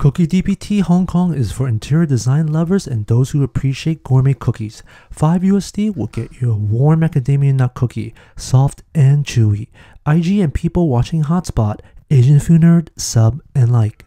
Cookie DPT Hong Kong is for interior design lovers and those who appreciate gourmet cookies. $5 will get you a warm macadamia nut cookie, soft and chewy. IG and people watching hotspot, Asian food nerd, sub and like.